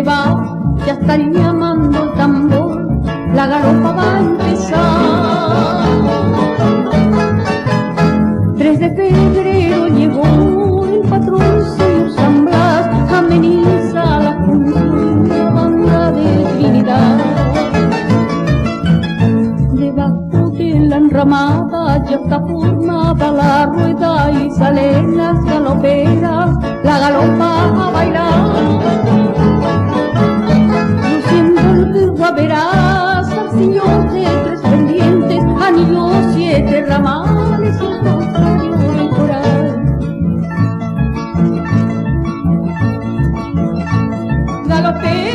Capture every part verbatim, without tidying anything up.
va, ya está llamando el tambor, la galopa va a empezar. tres de febrero llegó el patrón señor San Blas, ameniza la función de la banda de Trinidad. Debajo de la enramada ya está formada la rueda y salen las galoperas, la galopa a bailar. Luciendo el burro verás al señor de tres pendientes, anillos, siete ramales y el rosario del coral. Galopea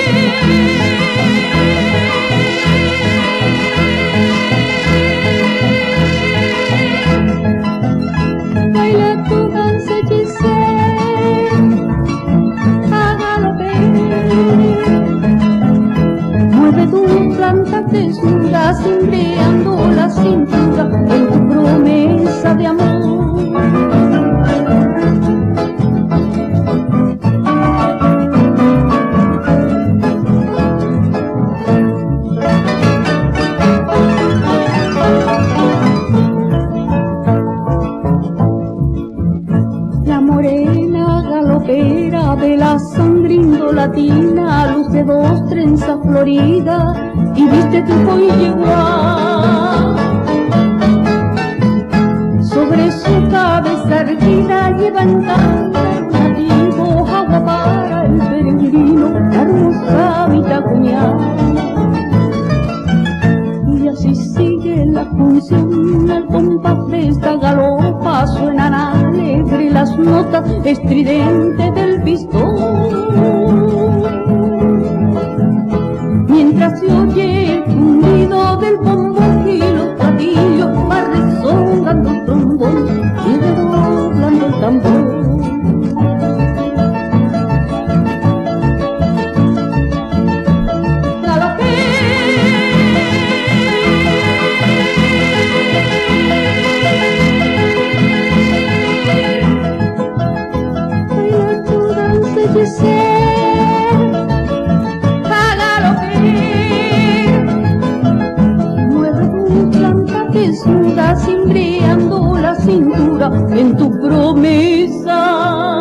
desnuda, cimbreando la cintura en tu promesa de amor. La morena galopera de la sangrindo latina, luz de dos trenzas floridas y viste tu cuello igual. Sobre su cabeza erguida lleva en cántaro nativo agua para el peregrino, la hermosa vitacuñal. Y así sigue la función, al compás de esta galopa suenan alegre las notas estridentes del pistón. Mientras se oye el zumbido del bombón y los platillos, va resonando el trombón y redoblando el tambor. Baila tu danza, Giselle. Desnuda, cimbreando la cintura en tu promesa